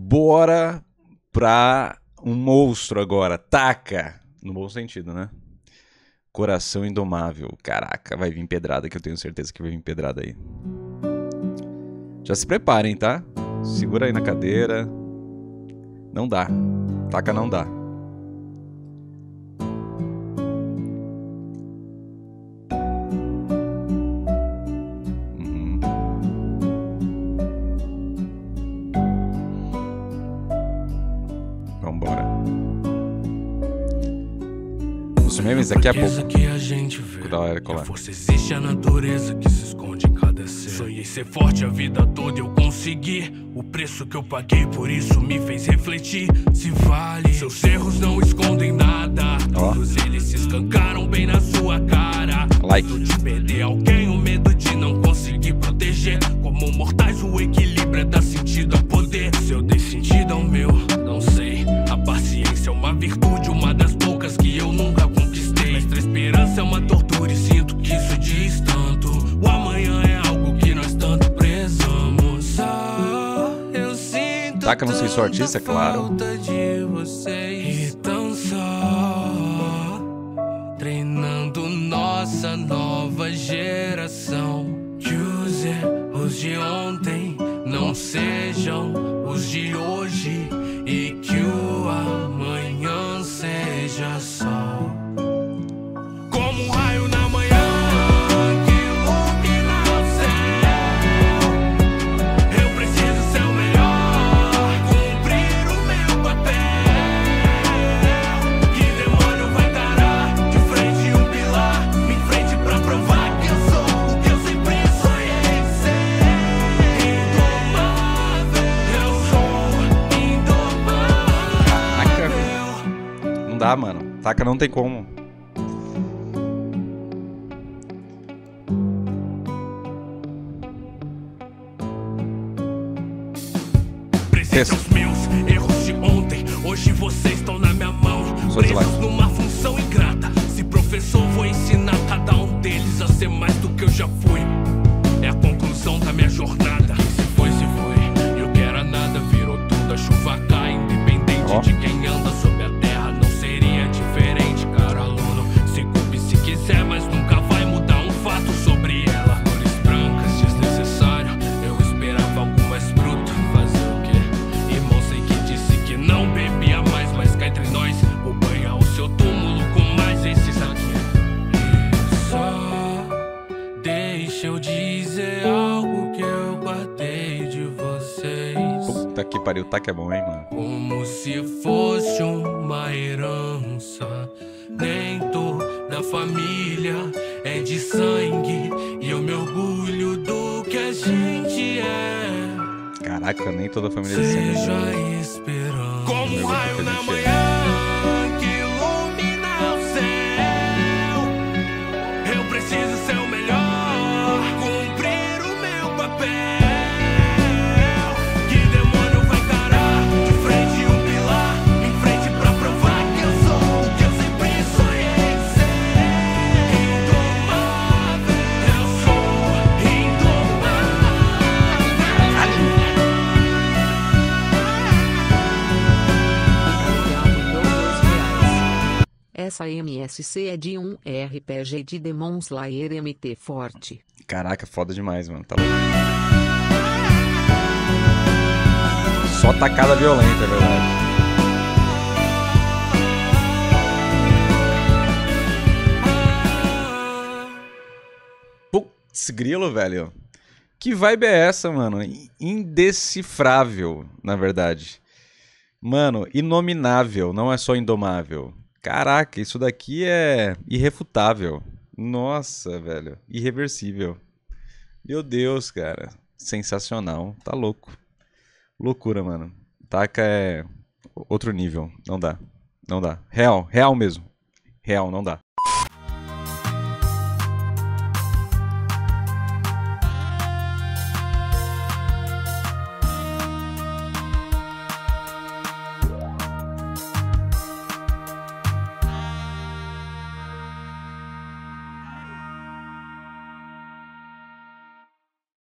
Bora pra um monstro agora. Taca! No bom sentido, né? Coração Indomável. Caraca, vai vir pedrada, que eu tenho certeza que vai vir pedrada aí. Já se preparem, tá? Segura aí na cadeira. Não dá. Taca não dá. Vambora. Os memes daqui a pouco. Que a gente vê. Da hora colar. A força existe, a natureza que se esconde em cada ser. Sonhei ser forte a vida toda, eu consegui. O preço que eu paguei por isso me fez refletir. Se vale, seus erros não escondem nada. Todos eles se escancaram bem na sua cara. Like. De perder alguém, o medo de não conseguir proteger. Como mortais, o equilíbrio é dar sentido a poder. Se eu dei sentido ao meu, não sei. A paciência é uma virtude, uma das poucas que eu nunca conquistei. Mas a esperança é uma tortura e sinto que isso diz tanto. O amanhã é algo que nós tanto prezamos. Eu sinto Taca, não sei se sou artista, é claro. falta de vocês. Então só treinando nossa nova geração. Que os erros de ontem não sejam os de hoje. E que o amanhã seja sol. Como um raio na manhã que ilumina o céu. Eu preciso ser o melhor, cumprir o meu papel. Que demônio vai encarar de frente um pilar, me enfrente pra provar que eu sou o que eu sempre sonhei ser. Indomável, eu sou indomável. Não dá, mano. Taca não tem como. Presente aos meus erros de ontem, hoje vocês estão na minha mão. Presos numa função ingrata. Se professor, vou ensinar cada um deles a ser mais do que eu já fui. É a conclusão da minha jornada. Se foi, e o que era nada virou tudo. A chuva cai, independente de quem anda sobre a terra. Não seria diferente, cara aluno. Se culpe se quiser, mas nunca vai mudar um fato sobre ela. Cores brancas, desnecessário. Eu esperava algo mais bruto. Fazer o quê? Irmão, sei que disse que não bebia mais, mas cá entre nós, vou banhar o seu túmulo com mais esses aqui. E só deixa eu dizer algo que eu guardei de vocês. Puta que pariu, taca é bom, hein, mano. Como se fosse uma herança. Dentro da família é de sangue. E eu me orgulho do que a gente é. Caraca, nem toda a família é de sangue. Seja esperança. Como um raio na manhã que ilumina o céu. Eu preciso ser o melhor, cumprir o meu papel. Que demônio vai encarar de frente um pilar, em frente pra provar que eu sou o que eu sempre sonhei ser. Indomável, eu sou Essa MSC é de um RPG de Demon Slayer MT forte. Caraca, foda demais, mano. Tá louco. Só tacada violenta, é verdade. Putz, grilo, velho. Que vibe é essa, mano? Indecifrável, na verdade. Mano, inominável, não é só indomável. Caraca, isso daqui é irrefutável. Nossa, velho. Irreversível. Meu Deus, cara. Sensacional. Tá louco. Loucura, mano. Taca é outro nível. Não dá. Não dá. Real. Real mesmo. Real, não dá.